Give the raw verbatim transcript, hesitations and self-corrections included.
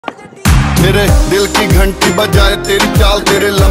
मेरे दिल की घंटी बजाए तेरी चाल तेरे